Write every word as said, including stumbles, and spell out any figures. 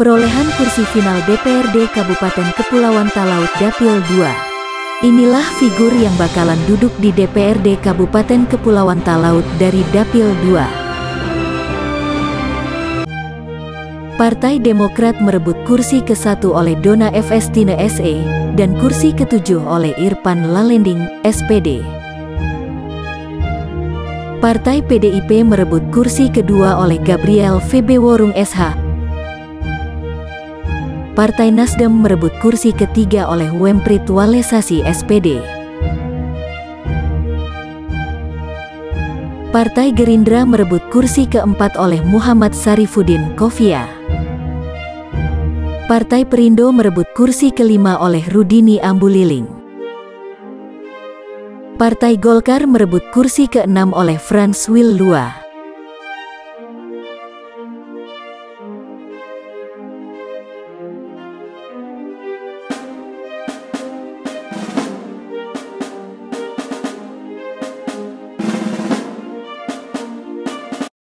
Perolehan kursi final D P R D Kabupaten Kepulauan Talaut Dapil dua. Inilah figur yang bakalan duduk di D P R D Kabupaten Kepulauan Talaut dari Dapil dua. Partai Demokrat merebut kursi ke satu oleh Dona F S Tine S E dan kursi ketujuh oleh Irfan Lalending, S P D. Partai P D I P merebut kursi kedua oleh Gabriel V B Worung S H. Partai Nasdem merebut kursi ketiga oleh Wemprit Walesasi S P D. Partai Gerindra merebut kursi keempat oleh Muhammad Sarifuddin Kofia. Partai Perindo merebut kursi kelima oleh Rudini Ambuliling. Partai Golkar merebut kursi keenam oleh Frans Willua.